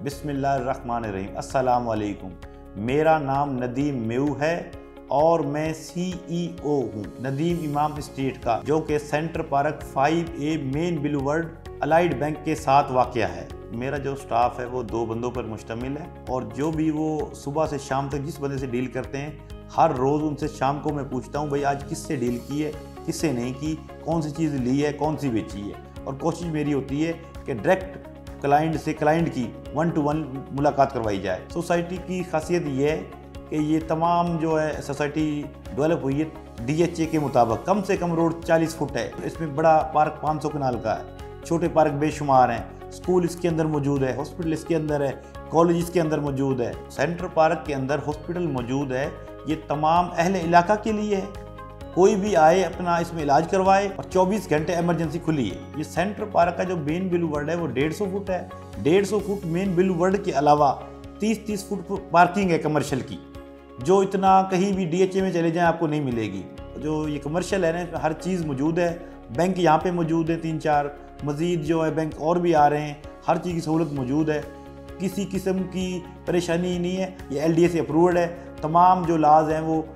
बिस्मिल्लाहिर्रहमानिर्रहीम। अस्सलाम वालेकुम। मेरा नाम नदीम मेऊ है और मैं CEO हूँ नदीम इमाम एस्टेट का, जो कि centre park 5A main boulevard Allied Bank के साथ वाक़या है। मेरा जो स्टाफ है वो 2 बंदों पर मुश्तमिल है और जो भी वो सुबह से शाम तक जिस बंदे से डील करते हैं, हर रोज़ उनसे शाम को मैं पूछता हूँ भाई आज किससे डील की है, किससे नहीं की, कौन सी चीज़ ली है, कौन सी बेची है। और कोशिश मेरी होती है कि डायरेक्ट क्लाइंट से क्लाइंट की 1-to-1 मुलाकात करवाई जाए। सोसाइटी की खासियत ये है कि ये तमाम जो है सोसाइटी डेवलप हुई है DHA के मुताबिक। कम से कम रोड 40 फुट है, इसमें बड़ा पार्क 500 कनाल का है, छोटे पार्क बेशुमार हैं, स्कूल इसके अंदर मौजूद है, हॉस्पिटल इसके अंदर है, कॉलेज इसके अंदर मौजूद है, सेंट्रल पार्क के अंदर हॉस्पिटल मौजूद है। ये तमाम अहले इलाका के लिए है, कोई भी आए अपना इसमें इलाज करवाए और 24 घंटे इमरजेंसी खुली है। ये सेंट्रल पार्क का जो मेन बिलवर्ड है वो 150 फुट है। 150 फुट मेन बिलवर्ड के अलावा 30-30 फुट पार्किंग है कमर्शियल की, जो इतना कहीं भी DHA में चले जाएं आपको नहीं मिलेगी। जो ये कमर्शियल है ना, हर चीज़ मौजूद है। बैंक यहाँ पे मौजूद है 3-4, मज़ीद जो है बैंक और भी आ रहे हैं, हर चीज़ की सहूलत मौजूद है, किसी किस्म की परेशानी नहीं है। ये LDA से अप्रूव्ड है, तमाम जो लाज हैं वो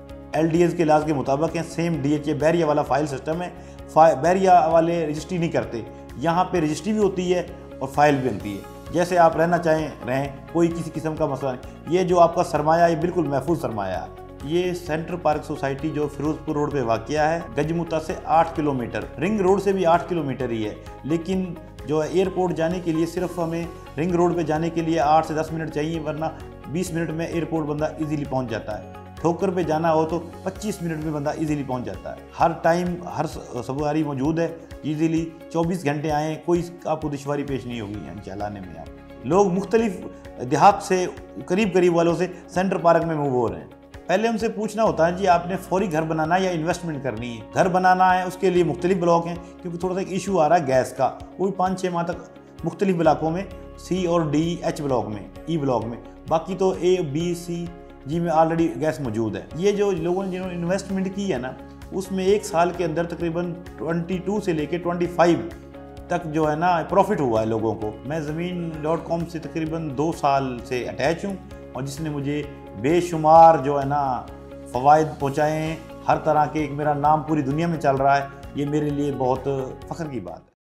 LDA के लाज के मुताबिक हैं। सेम DHA बैरिया वाला फाइल सिस्टम है, बैरिया वाले रजिस्ट्री नहीं करते, यहाँ पे रजिस्ट्री भी होती है और फाइल भी बनती है। जैसे आप रहना चाहें रहें, कोई किसी किस्म का मसला नहीं। ये जो आपका सरमाया ये बिल्कुल महफूज सरमाया है। ये सेंट्रल पार्क सोसाइटी जो फिरोजपुर रोड पे वाक़या है, गजमुता से 8 किलोमीटर, रिंग रोड से भी 8 किलोमीटर ही है, लेकिन जो है एयरपोर्ट जाने के लिए सिर्फ हमें रिंग रोड पे जाने के लिए 8 से 10 मिनट चाहिए, वरना 20 मिनट में एयरपोर्ट बंदा इजीली पहुंच जाता है। ठोकर पे जाना हो तो 25 मिनट में बंदा इजीली पहुंच जाता है। हर टाइम हर सवारी मौजूद है, इजीली 24 घंटे आएँ, कोई आपको दुश्वारी पेश नहीं होगी यहाँ चलाने में। आप लोग मुख्तलिफ देहात से करीब वालों से सेंट्रल पार्क में मूव हो रहे हैं। पहले हमसे पूछना होता है जी आपने फौरी घर बनाना है या इन्वेस्टमेंट करनी है। घर बनाना है उसके लिए मुख्तलिफ ब्लॉक हैं, क्योंकि थोड़ा सा एक इशू आ रहा है गैस का, वो भी 5-6 माह तक मुख्तलिफ ब्लॉकों में, C और D H ब्लॉक में, E ब्लॉक में, बाकी तो A B C G में ऑलरेडी गैस मौजूद है। ये जो लोगों ने जिन्होंने इन्वेस्टमेंट की है ना, उसमें 1 साल के अंदर तकरीबन 22 से लेके 25 तक जो है ना प्रॉफिट हुआ है लोगों को। मैं ज़मीन.com से तकरीबन 2 साल से अटैच हूँ और जिसने मुझे बेशुमार जो है ना फ़वाइद पहुँचाए हैं, हर तरह के, एक मेरा नाम पूरी दुनिया में चल रहा है। ये मेरे लिए बहुत फ़ख्र की बात है।